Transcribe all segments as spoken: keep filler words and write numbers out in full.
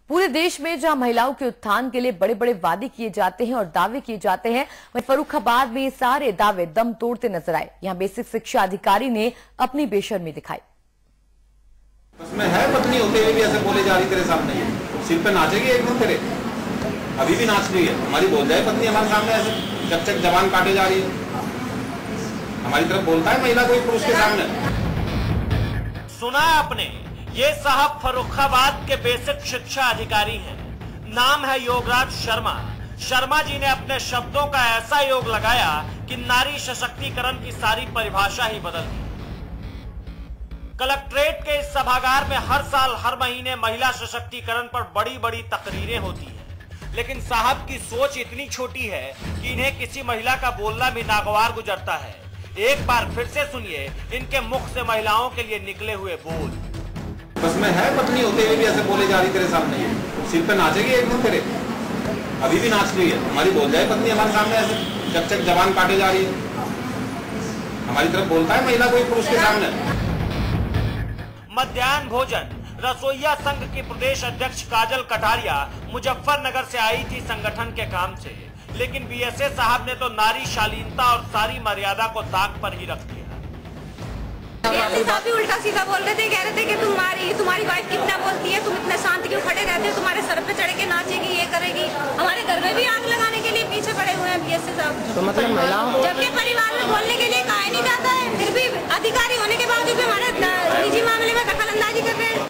पूरे देश में जहां महिलाओं के उत्थान के लिए बड़े बड़े वादे किए जाते हैं और दावे किए जाते हैं, वहीं फर्रुखाबाद में ये सारे दावे दम तोड़ते नजर आए। यहां बेसिक शिक्षा अधिकारी ने अपनी बेशर्मी दिखाई। उसमें है पत्नी होते हुए भी ऐसे बोले जा रही तेरे सामने, सिर पे नाचेगी एक दिन तेरे, अभी भी नाच रही है। हमारी बोल जाए पत्नी हमारे सामने ऐसे चक चक जबान काटे जा रही है, हमारी तरफ बोलता है महिला कोई पुरुष के सामने। सुना आपने, ये साहब फर्रुखाबाद के बेसिक शिक्षा अधिकारी हैं। नाम है योगराज शर्मा। शर्मा जी ने अपने शब्दों का ऐसा योग लगाया कि नारी सशक्तिकरण की सारी परिभाषा ही बदल दी। कलेक्ट्रेट के इस सभागार में हर साल हर महीने महिला सशक्तिकरण पर बड़ी बड़ी तकरीरें होती हैं, लेकिन साहब की सोच इतनी छोटी है कि इन्हें किसी महिला का बोलना भी नागवार गुजरता है। एक बार फिर से सुनिए इनके मुख से महिलाओं के लिए निकले हुए बोल। बस में है पत्नी होते हुए भी ऐसे बोले जा रही तेरे सामने, सिर पे नाचेगी एक दिन तेरे, अभी भी नाच रही है। हमारी बोल जाए पत्नी हमारे सामने ऐसे चक चक जबान काटे जा रही है, हमारी तरफ बोलता है महिला कोई पुरुष के सामने। मध्याह्न भोजन रसोईया संघ की प्रदेश अध्यक्ष काजल कटारिया मुजफ्फरनगर से आई थी संगठन के काम से, लेकिन बीएसए साहब ने तो नारी शालीनता और सारी मर्यादा को दाग पर ही रख दिया। साहब भी उल्टा सीधा बोल रहे थे, कह रहे थे कि तुम्हारी तुम्हारी वाइफ कितना बोलती है, तुम इतने शांत क्यों खड़े रहते हो, तुम्हारे सर पे चढ़ के नाचेगी, ये करेगी। हमारे घर में भी आग लगाने के लिए पीछे पड़े हुए हैं बीएसए साहब। तो मतलब महिलाओं जबकि परिवार में बोलने के लिए कहा नहीं जाता है, फिर भी अधिकारी होने के बावजूद भी हमारे निजी मामले में दखल अंदाजी कर रहे हैं।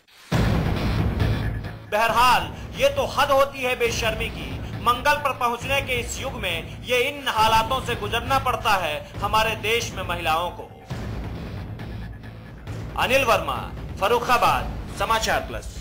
बहरहाल ये तो हद होती है बेशर्मी की। मंगल पर पहुंचने के इस युग में ये इन हालातों से गुजरना पड़ता है हमारे देश में महिलाओं को। अनिल वर्मा, फर्रुखाबाद, समाचार प्लस।